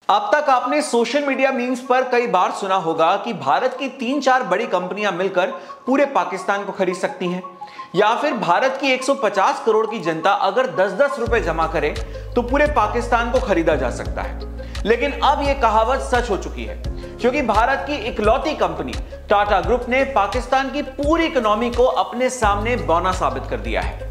अब तक आपने सोशल मीडिया मीम्स पर कई बार सुना होगा कि भारत की 3-4 बड़ी कंपनियां मिलकर पूरे पाकिस्तान को खरीद सकती हैं, या फिर भारत की 150 करोड़ की जनता अगर 10-10 रुपए जमा करे तो पूरे पाकिस्तान को खरीदा जा सकता है। लेकिन अब यह कहावत सच हो चुकी है, क्योंकि भारत की इकलौती कंपनी टाटा ग्रुप ने पाकिस्तान की पूरी इकोनॉमी को अपने सामने बौना साबित कर दिया है।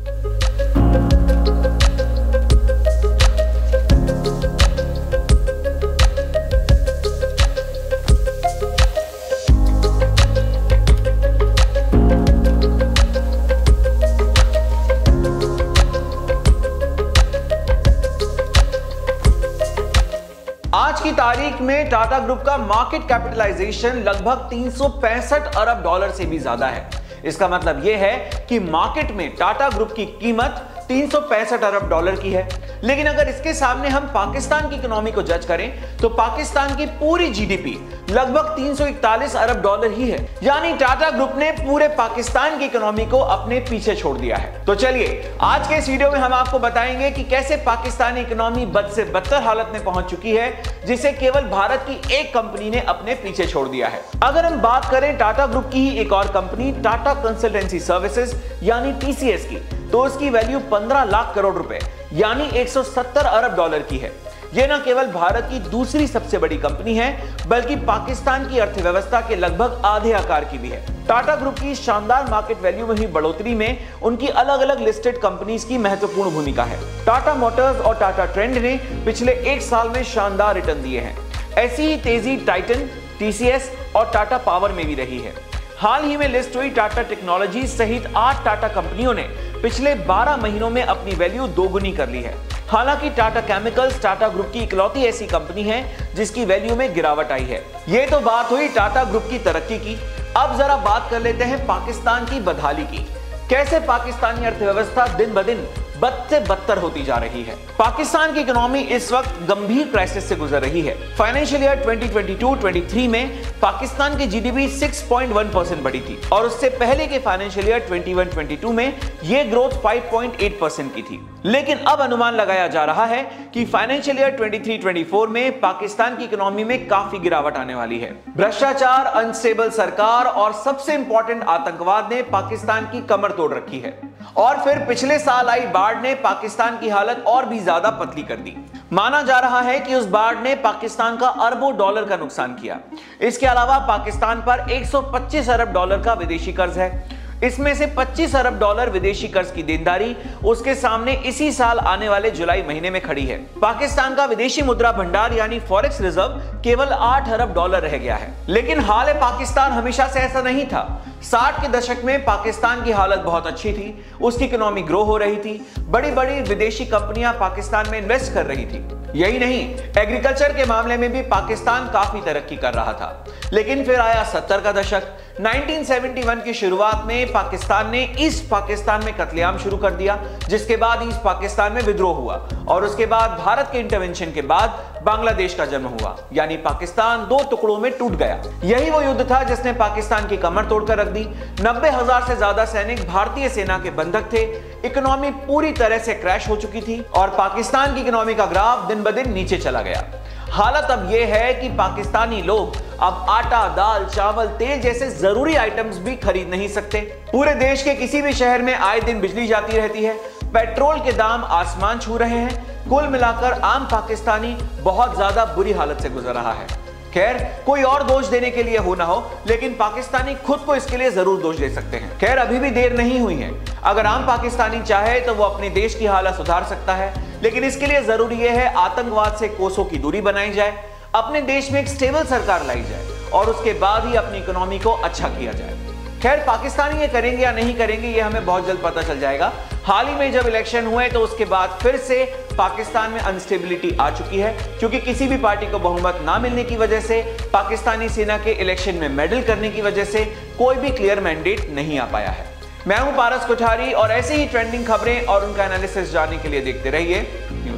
आज की तारीख में टाटा ग्रुप का मार्केट कैपिटलाइजेशन लगभग 365 अरब डॉलर से भी ज्यादा है। इसका मतलब यह है कि मार्केट में टाटा ग्रुप की कीमत 365 अरब डॉलर की है। लेकिन अगर इसके सामने हम पाकिस्तान की इकोनॉमी को जज करें तो पाकिस्तान की पूरी जीडीपी लगभग 341 अरब डॉलर ही है। यानी टाटा ग्रुप ने पूरे पाकिस्तान की इकोनॉमी को अपने पीछे छोड़ दिया है। तो चलिए आज के इस वीडियो में हम आपको बताएंगे कि कैसे पाकिस्तानी इकोनॉमी बद से बदतर हालत में पहुंच चुकी है, जिसे केवल भारत की एक कंपनी ने अपने पीछे छोड़ दिया है। अगर हम बात करें टाटा ग्रुप की ही एक और कंपनी टाटा कंसल्टेंसी सर्विसेज यानी टीसीएस की, तो उसकी वैल्यू 15 लाख करोड़ रुपए यानी 170 अरब डॉलर की है। यह न केवल भारत की दूसरी सबसे बड़ी कंपनी है, बल्कि पाकिस्तान की अर्थव्यवस्था के लगभग आधे आकार की भी है। टाटा ग्रुप की शानदार मार्केट वैल्यू में हुई बढ़ोतरी में उनकी अलग अलग लिस्टेड कंपनीज की महत्वपूर्ण भूमिका है। टाटा मोटर्स और टाटा ट्रेंड ने पिछले एक साल में शानदार रिटर्न दिए हैं। ऐसी ही तेजी टाइटन, टीसीएस और टाटा पावर में भी रही है। हाल ही में लिस्ट हुई टाटा टेक्नोलॉजी सहित 8 टाटा कंपनियों ने पिछले 12 महीनों में अपनी वैल्यू दोगुनी कर ली है। हालांकि टाटा केमिकल्स टाटा ग्रुप की इकलौती ऐसी कंपनी है जिसकी वैल्यू में गिरावट आई है। ये तो बात हुई टाटा ग्रुप की तरक्की की। अब जरा बात कर लेते हैं पाकिस्तान की बदहाली की। कैसे पाकिस्तानी अर्थव्यवस्था दिन ब दिन बद से बदतर होती जा रही है। पाकिस्तान की इकोनॉमी इस वक्त गंभीर क्राइसिस से गुजर रही है। फाइनेंशियल ईयर 2022-23 में पाकिस्तान की जीडीपी 6.1% बढ़ी थी और उससे पहले के फाइनेंशियल ईयर 21-22 में यह ग्रोथ 5.8% की थी। लेकिन अब अनुमान लगाया जा रहा है कि फाइनेंशियल ईयर 23-24 में पाकिस्तान की इकोनॉमी में काफी गिरावट आने वाली है। भ्रष्टाचार, अनस्टेबल सरकार और सबसे इंपॉर्टेंट आतंकवाद ने पाकिस्तान की कमर तोड़ रखी है। और फिर पिछले साल आई बाढ़ ने पाकिस्तान की हालत और भी ज्यादा पतली कर दी। माना जा रहा है कि उस बाढ़ ने पाकिस्तान का अरबों डॉलर का नुकसान किया। इसके अलावा पाकिस्तान पर 125 अरब डॉलर का विदेशी कर्ज है। इसमें से 25 अरब डॉलर विदेशी कर्ज की देनदारी उसके सामने इसी साल आने वाले जुलाई महीने में खड़ी है। पाकिस्तान का विदेशी मुद्रा भंडार यानी फॉरेक्स रिजर्व केवल 8 अरब डॉलर रह गया है। लेकिन हाल पाकिस्तान हमेशा से ऐसा नहीं था। 60 के दशक में पाकिस्तान की हालत बहुत अच्छी थी, उसकी इकोनॉमी ग्रो हो रही थी, बड़ी बड़ी विदेशी कंपनियां पाकिस्तान में इन्वेस्ट कर रही थी। यही नहीं, एग्रीकल्चर के मामले में भी पाकिस्तान काफी तरक्की कर रहा था। लेकिन फिर आया 70 का दशक। 1971 की शुरुआत में पाकिस्तान ने ईस्ट पाकिस्तान में कत्लेआम शुरू कर दिया, जिसके बाद ईस्ट पाकिस्तान में विद्रोह हुआ और उसके बाद भारत के इंटरवेंशन के बाद बांग्लादेश का जन्म हुआ, यानी पाकिस्तान 2 टुकड़ों में टूट गया। यही वो युद्ध था जिसने पाकिस्तान की कमर तोड़कर रख दी। 90,000 से ज्यादा सैनिक भारतीय सेना के बंधक थे। इकोनॉमी पूरी तरह से क्रैश हो चुकी थी और पाकिस्तान की इकोनॉमी का ग्राफ दिन ब दिन नीचे चला गया। हालत अब यह है कि पाकिस्तानी लोग अब आटा, दाल, चावल, तेल जैसे जरूरी आइटम्स भी खरीद नहीं सकते। पूरे देश के किसी भी शहर में आए दिन बिजली जाती रहती है। पेट्रोल के दाम आसमान छू रहे हैं। कुल मिलाकर आम पाकिस्तानी बहुत ज्यादा बुरी हालत से गुजर रहा है। खैर, कोई और दोष देने के लिए हो ना हो, लेकिन पाकिस्तानी खुद को इसके लिए जरूर दोष दे सकते हैं। खैर, अभी भी देर नहीं हुई है। अगर आम पाकिस्तानी चाहे तो वो अपने देश की हालत सुधार सकता है, लेकिन इसके लिए जरूरी यह है आतंकवाद से कोसों की दूरी बनाई जाए, अपने देश में एक स्टेबल सरकार लाई जाए और उसके बाद ही अपनी इकोनॉमी को अच्छा किया जाए। खैर, पाकिस्तानी ये करेंगे या नहीं करेंगे ये हमें बहुत जल्द पता चल जाएगा। हाल ही में जब इलेक्शन हुए तो उसके बाद फिर से पाकिस्तान में अनस्टेबिलिटी आ चुकी है, क्योंकि किसी भी पार्टी को बहुमत ना मिलने की वजह से, पाकिस्तानी सेना के इलेक्शन में मेडल करने की वजह से कोई भी क्लियर मैंडेट नहीं आ पाया है। मैं हूं पारस कोठारी और ऐसे ही ट्रेंडिंग खबरें और उनका एनालिसिस जानने के लिए देखते रहिए न्यूज़।